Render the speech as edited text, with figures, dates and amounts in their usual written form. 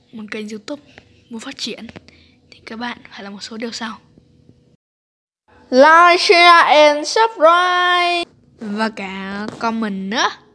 một kênh YouTube muốn phát triển thì các bạn phải làm một số điều sau: like, share and subscribe và cả comment nữa.